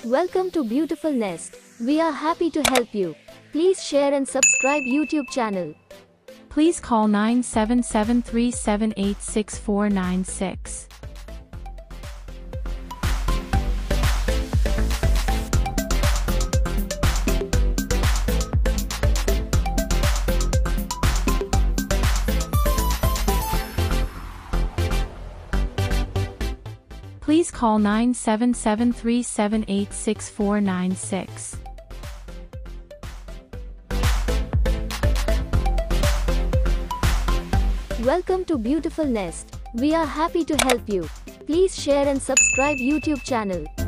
Welcome to Beautiful Nest. We are happy to help you. Please share and subscribe YouTube channel. Please call 97737866496. Please call 97737866496. Welcome to Beautiful Nest. We are happy to help you. Please share and subscribe YouTube channel.